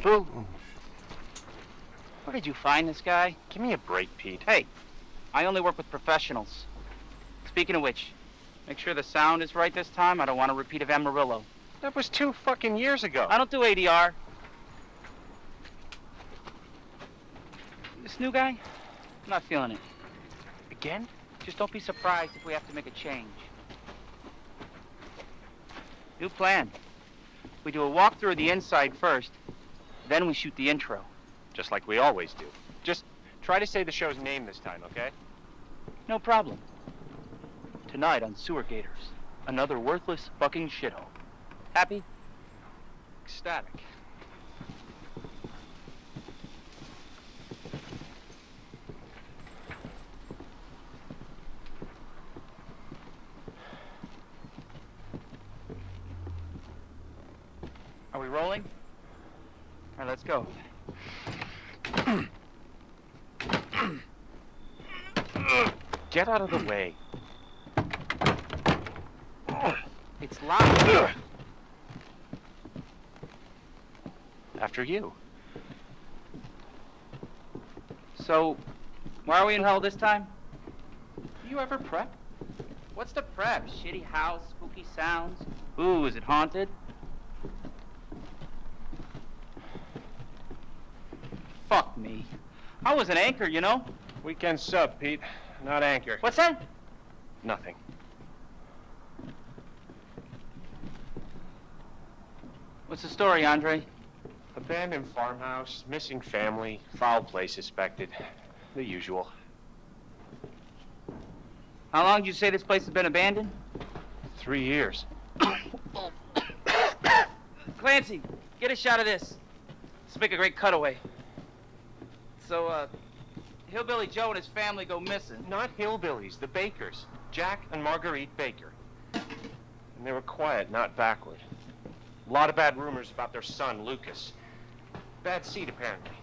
Who? Where did you find this guy? Give me a break, Pete. Hey, I only work with professionals. Speaking of which, make sure the sound is right this time. I don't want a repeat of Amarillo. That was 2 fucking years ago. I don't do ADR. This new guy, I'm not feeling it. Again? Just don't be surprised if we have to make a change. New plan. We do a walkthrough of the inside first, then we shoot the intro. Just like we always do. Just try to say the show's name this time, okay? No problem. Tonight on Sewer Gators, another worthless fucking shithole. Happy? Ecstatic. Are we rolling? All right, let's go. Get out of the way. It's locked. After you. So, why are we in hell this time? You ever prep? What's the prep? Shitty house, spooky sounds? Ooh, is it haunted? Fuck me. I was an anchor, you know? Weekend sub, Pete. Not anchor. What's that? Nothing. What's the story, Andre? Abandoned farmhouse, missing family, foul play suspected. The usual. How long did you say this place has been abandoned? 3 years. Clancy, get a shot of this. Let's make a great cutaway. So, Hillbilly Joe and his family go missing. Not hillbillies, the Bakers. Jack and Marguerite Baker. And they were quiet, not backward. A lot of bad rumors about their son, Lucas. Bad seed, apparently.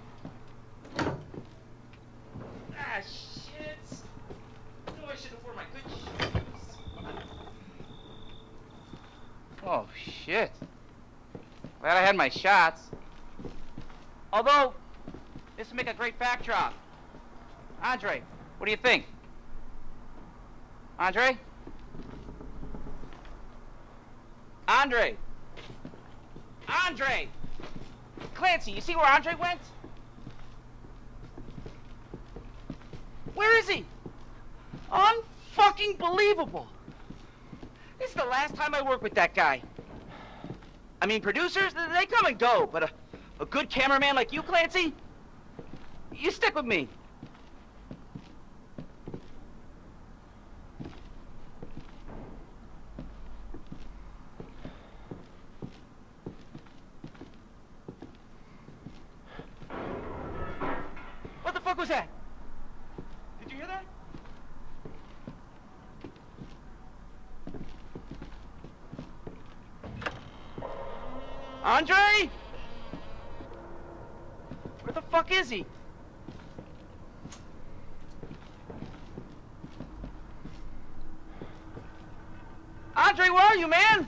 Ah, shit. No, I should have worn my good shoes. Oh, shit. Glad I had my shots. Although, this would make a great backdrop. Andre, what do you think? Andre? Andre! Andre! Clancy, you see where Andre went? Where is he? Unfucking believable. This is the last time I work with that guy. I mean, producers, they come and go, but a good cameraman like you, Clancy, you stick with me. What the fuck was that? Did you hear that? Andre? Where the fuck is he? Andre, where are you, man?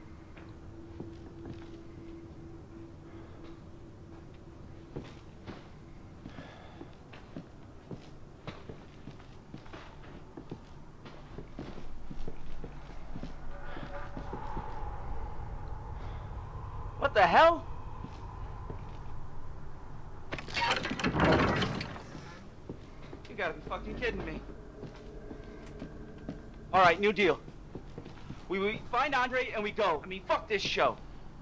What the hell? You gotta be fucking kidding me. All right, new deal. We find Andre and we go. I mean, fuck this show.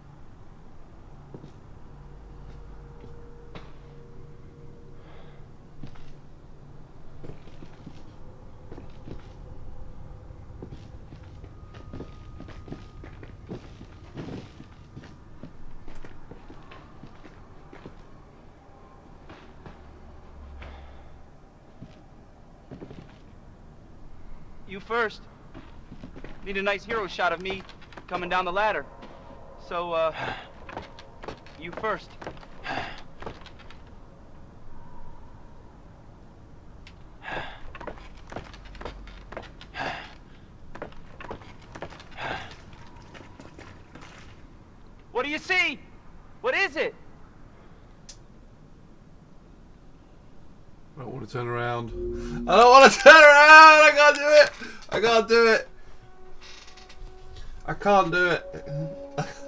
You first. Need a nice hero shot of me coming down the ladder. So, you first. What do you see? What is it? I don't want to turn around. I don't want to turn around. I can't do it. I can't do it. I can't do it.